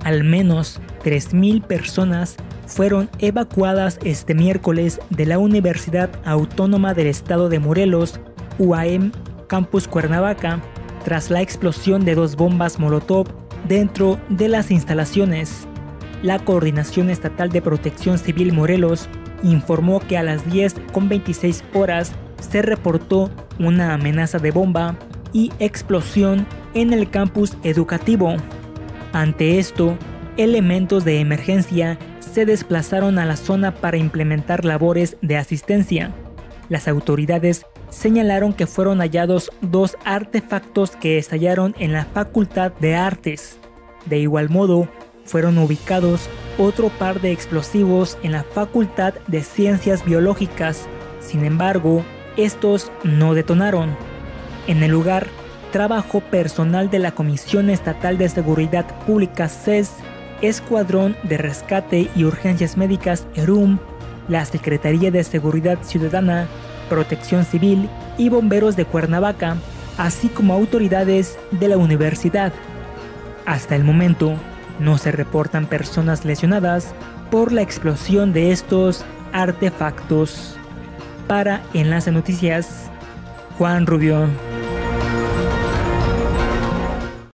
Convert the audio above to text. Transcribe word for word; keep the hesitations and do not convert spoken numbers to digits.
Al menos tres mil personas fueron evacuadas este miércoles de la Universidad Autónoma del Estado de Morelos, U A M, Campus Cuernavaca, tras la explosión de dos bombas Molotov dentro de las instalaciones. La Coordinación Estatal de Protección Civil Morelos informó que a las diez con veintiséis horas se reportó una amenaza de bomba y explosión en el campus educativo. Ante esto, elementos de emergencia se desplazaron a la zona para implementar labores de asistencia. Las autoridades señalaron que fueron hallados dos artefactos que estallaron en la Facultad de Artes. De igual modo, fueron ubicados otro par de explosivos en la Facultad de Ciencias Biológicas. Sin embargo, estos no detonaron. En el lugar trabajó personal de la Comisión Estatal de Seguridad Pública C E S, Escuadrón de Rescate y Urgencias Médicas E R U M, la Secretaría de Seguridad Ciudadana, Protección Civil y Bomberos de Cuernavaca, así como autoridades de la universidad. Hasta el momento, no se reportan personas lesionadas por la explosión de estos artefactos. Para Enlace Noticias, Juan Rubio.